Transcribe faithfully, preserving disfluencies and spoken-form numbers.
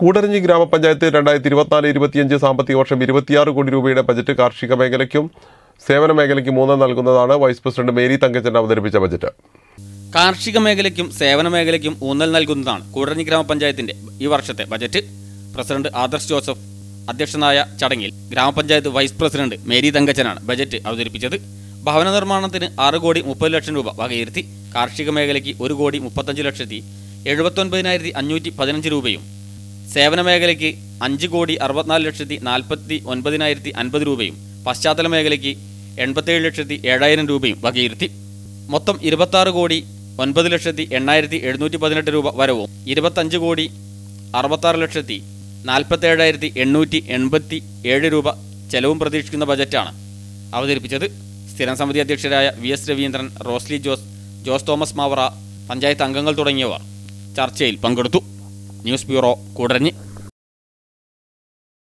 കൂടരഞ്ഞി ഗ്രാമപഞ്ചായത്ത് രണ്ടായിരത്തി ഇരുപത്തിനാല് ഇരുപത്തിയഞ്ച് സാമ്പത്തിക വർഷം ഇരുപത്തിയാറ് കോടി രൂപയുടെ ബജറ്റ് കാർഷിക മേഖലയ്ക്കും സേവന മേഖലയ്ക്കും ഊന്നൽ നൽകുന്നതാണ് വൈസ് പ്രസിഡന്റ് മേരി തങ്കച്ചൻ അവതരിപ്പിച്ച ബജറ്റ്. കാർഷിക മേഖലയ്ക്കും സേവന മേഖലയ്ക്കും ഊന്നൽ നൽകുന്നതാണ് കൂടരഞ്ഞി ഗ്രാമപഞ്ചായത്തിന്റെ ഈ വർഷത്തെ ബജറ്റ്. പ്രസിഡന്റ് ആദർശ് ജോസഫ് അധ്യക്ഷനായ ചടങ്ങിൽ ഗ്രാമപഞ്ചായത്ത് വൈസ് പ്രസിഡന്റ് മേരി തങ്കച്ചനാണ് ബജറ്റ് അവതരിപ്പിച്ചത്. ഭവന നിർമ്മാണത്തിന് ആറ് കോടി മുപ്പത് ലക്ഷം രൂപ വകയിരുത്തി. കാർഷിക മേഖലയ്ക്ക് ഒരു കോടി മുപ്പത്തഞ്ച് ലക്ഷത്തി എഴുപത്തൊൻപതിനായിരത്തി അഞ്ഞൂറ്റി പതിനഞ്ച് രൂപയും സേവന മേഖലയ്ക്ക് അഞ്ച് കോടി അറുപത്തിനാല് ലക്ഷത്തി നാൽപ്പത്തി ഒൻപതിനായിരത്തി അൻപത് രൂപയും പശ്ചാത്തല മേഖലയ്ക്ക് എൺപത്തേഴ് ലക്ഷത്തി ഏഴായിരം രൂപയും വകയിരുത്തി. മൊത്തം ഇരുപത്താറ് കോടി ഒൻപത് ലക്ഷത്തി എണ്ണായിരത്തി എഴുന്നൂറ്റി പതിനെട്ട് രൂപ വരവും ഇരുപത്തഞ്ച് കോടി അറുപത്താറ് ലക്ഷത്തി നാൽപ്പത്തേഴായിരത്തി എണ്ണൂറ്റി എൺപത്തി ഏഴ് രൂപ ചെലവും പ്രതീക്ഷിക്കുന്ന ബജറ്റാണ് അവതരിപ്പിച്ചത്. സ്ഥിരം സമിതി അധ്യക്ഷരായ V S Raveendran, Rosily Jose, Jose Thomas Mavara, panchayat അംഗങ്ങൾ തുടങ്ങിയവർ ചർച്ചയിൽ പങ്കെടുത്തു. News bureau, Koodaranji.